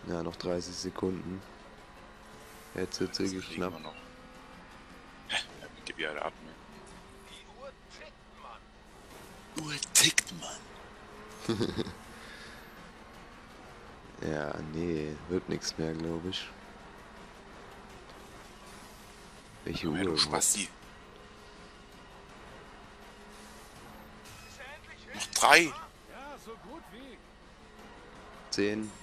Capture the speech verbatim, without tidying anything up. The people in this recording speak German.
Ja, noch dreißig Sekunden. Jetzt wird es Das wirklich kriegen knapp. wir noch. Ja, gib ja alle ab, ne? Die Uhr tickt, Mann. Uhr tickt, Mann. Ja, nee, wird nichts mehr, glaube ich. Welche Komm her, Uhr du überhaupt? Spasti. Ist er endlich Noch hin? drei. Ja, so gut wie. zehn,